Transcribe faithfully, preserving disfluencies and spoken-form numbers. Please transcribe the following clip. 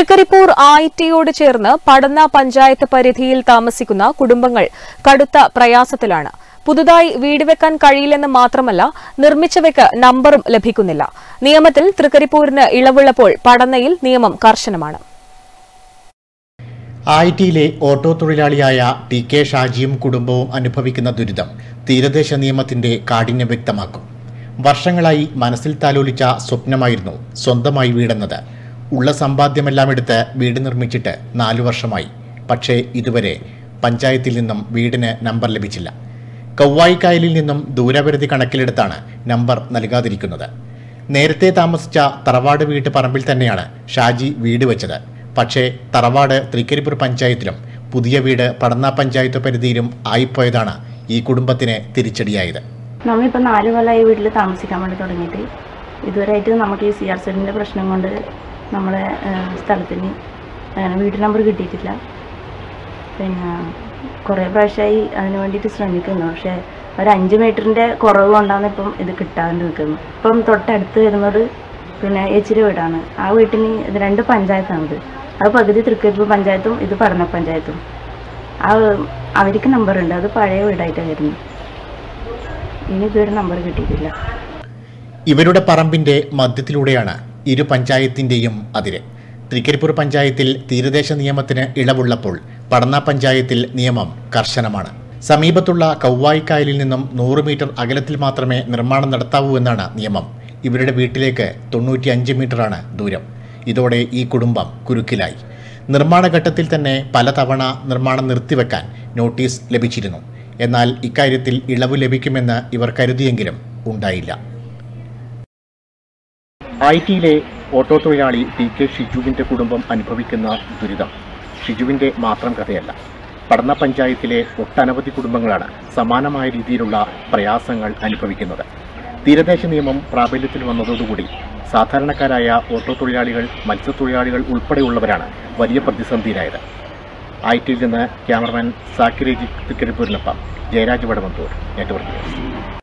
തൃക്കരിപ്പൂർ ആയിട്ടിയോട് ചേർന്ന് പടന്ന പഞ്ചായത്ത് പരിധിയിൽ താമസിക്കുന്ന കുടുംബങ്ങൾ കടുത്ത പ്രയാസത്തിലാണ്. പുതുതായി വീട് വെക്കാൻ കഴിയില്ലെന്ന് മാത്രമല്ല, നിർമ്മിച്ചവയ്ക്ക് നമ്പറും ലഭിക്കുന്നില്ല. നിയമത്തിൽ തൃക്കരിപ്പൂരിന് ഇളവുള്ളപ്പോൾ പടന്നയിൽ നിയമം കർശനമാണ്. ആയിട്ടിയിലെ ഓട്ടോ തൊഴിലാളിയായ ടി കെ ഷാജിയും കുടുംബവും അനുഭവിക്കുന്ന ദുരിതം തീരദേശ നിയമത്തിന്റെ കാഠിന്യം വ്യക്തമാക്കും. വർഷങ്ങളായി മനസ്സിൽ താലോലിച്ച സ്വപ്നമായിരുന്നു സ്വന്തമായി വീടെന്നത്. ഉള്ള സമ്പാദ്യമെല്ലാം എടുത്ത് വീട് നിർമ്മിച്ചിട്ട് നാലു വർഷമായി. പക്ഷേ ഇതുവരെ പഞ്ചായത്തിൽ നിന്നും വീടിന് നമ്പർ ലഭിച്ചില്ല. കൗവായിക്കായലിൽ നിന്നും ദൂരപരിധി കണക്കിലെടുത്താണ് നമ്പർ നൽകാതിരിക്കുന്നത്. നേരത്തെ താമസിച്ച തറവാട് വീട്ട് പറമ്പിൽ തന്നെയാണ് ഷാജി വീട് വെച്ചത്. പക്ഷേ തറവാട് തൃക്കരിപ്പൂർ പഞ്ചായത്തിലും പുതിയ വീട് പടന്ന പഞ്ചായത്ത് പരിധിയിലും ആയിപ്പോയതാണ് ഈ കുടുംബത്തിന് തിരിച്ചടിയായത്. നമ്മളിപ്പോൾ നാല് കൊല്ലമായി വീട്ടിൽ താമസിക്കാൻ വേണ്ടി തുടങ്ങിയിട്ട് ഇതുവരെയായിട്ട് നമുക്ക് ഈ സി ആർ സെഡിൻ്റെ പ്രശ്നം കൊണ്ട് നമ്മളെ സ്ഥലത്തിന് വീട്ട് നമ്പർ കിട്ടിയിട്ടില്ല. പിന്നെ കുറേ പ്രാവശ്യമായി അതിന് വേണ്ടിയിട്ട് ശ്രമിക്കുന്നു. പക്ഷേ ഒരു അഞ്ച് മീറ്ററിൻ്റെ കുറവ് കൊണ്ടാണ് ഇപ്പം ഇത് കിട്ടാതെ നിൽക്കുന്നത്. ഇപ്പം തൊട്ടടുത്ത് വരുന്നത് പിന്നെ എച്ചിരി വീടാണ്. ആ വീട്ടിന് ഇത് രണ്ട് പഞ്ചായത്താണിത്. അത് പകുതി തൃക്കരിപ്പൂർ പഞ്ചായത്തും ഇത് പടന്ന പഞ്ചായത്തും. ആ അവർക്ക് നമ്പറുണ്ട്, അത് പഴയ വീടായിട്ടാണ് വരുന്നത്. ഇനി ഇതുവരെ നമ്പർ കിട്ടിയിട്ടില്ല. ഇവരുടെ പറമ്പിന്റെ മധ്യത്തിലൂടെയാണ് ഇരു പഞ്ചായത്തിന്റെയും അതിര്. തൃക്കരിപ്പൂർ പഞ്ചായത്തിൽ തീരദേശ നിയമത്തിന് ഇളവുള്ളപ്പോൾ പടന്ന പഞ്ചായത്തിൽ നിയമം കർശനമാണ്. സമീപത്തുള്ള കൗവായിക്കായലിൽ നിന്നും നൂറ് മീറ്റർ അകലത്തിൽ മാത്രമേ നിർമ്മാണം നടത്താവൂ എന്നാണ് നിയമം. ഇവരുടെ വീട്ടിലേക്ക് തൊണ്ണൂറ്റി അഞ്ച് മീറ്ററാണ് ദൂരം. ഇതോടെ ഈ കുടുംബം കുരുക്കിലായി. നിർമ്മാണ ഘട്ടത്തിൽ തന്നെ പലതവണ നിർമ്മാണം നിർത്തിവെക്കാൻ നോട്ടീസ് ലഭിച്ചിരുന്നു. എന്നാൽ ഇക്കാര്യത്തിൽ ഇളവ് ലഭിക്കുമെന്ന് ഇവർ കരുതിയെങ്കിലും ഉണ്ടായില്ല. ആയിട്ടിയിലെ ഓട്ടോ തൊഴിലാളി ടി കെ ഷിജുവിൻ്റെ കുടുംബം അനുഭവിക്കുന്ന ദുരിതം ഷിജുവിൻ്റെ മാത്രം കഥയല്ല. പടന്ന പഞ്ചായത്തിലെ ഒട്ടനവധി കുടുംബങ്ങളാണ് സമാനമായ രീതിയിലുള്ള പ്രയാസങ്ങൾ അനുഭവിക്കുന്നത്. തീരദേശ നിയമം പ്രാബല്യത്തിൽ വന്നതോടുകൂടി സാധാരണക്കാരായ ഓട്ടോ തൊഴിലാളികൾ, മത്സ്യത്തൊഴിലാളികൾ ഉൾപ്പെടെയുള്ളവരാണ് വലിയ പ്രതിസന്ധിയിലായത്. ആയിട്ടിയിൽ നിന്ന് ക്യാമറമാൻ സാക്കിരേജി തൃക്കരിപ്പൂരിനൊപ്പം ജയരാജ് വടവന്തൂർ, നെറ്റ്വർക്ക് ന്യൂസ്.